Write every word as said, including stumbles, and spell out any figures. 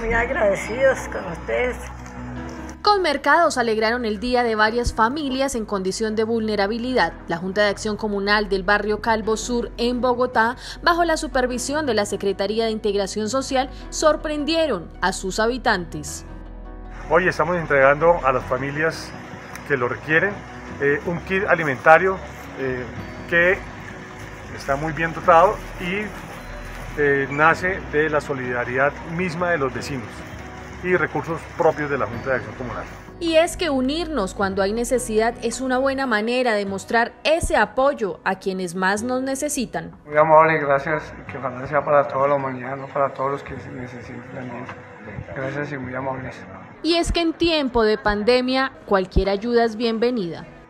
Muy agradecidos con ustedes. Colmercados alegraron el día de varias familias en condición de vulnerabilidad. La Junta de Acción Comunal del barrio Calvo Sur en Bogotá, bajo la supervisión de la Secretaría de Integración Social, sorprendieron a sus habitantes. Hoy estamos entregando a las familias que lo requieren eh, un kit alimentario eh, que está muy bien dotado y eh, nace de la solidaridad misma de los vecinos y recursos propios de la Junta de Acción Comunal. Y es que unirnos cuando hay necesidad es una buena manera de mostrar ese apoyo a quienes más nos necesitan. Muy amable, gracias, que ojalá sea para toda la humanidad, no para todos los que necesitan. Gracias y muy amables. Y es que en tiempo de pandemia cualquier ayuda es bienvenida.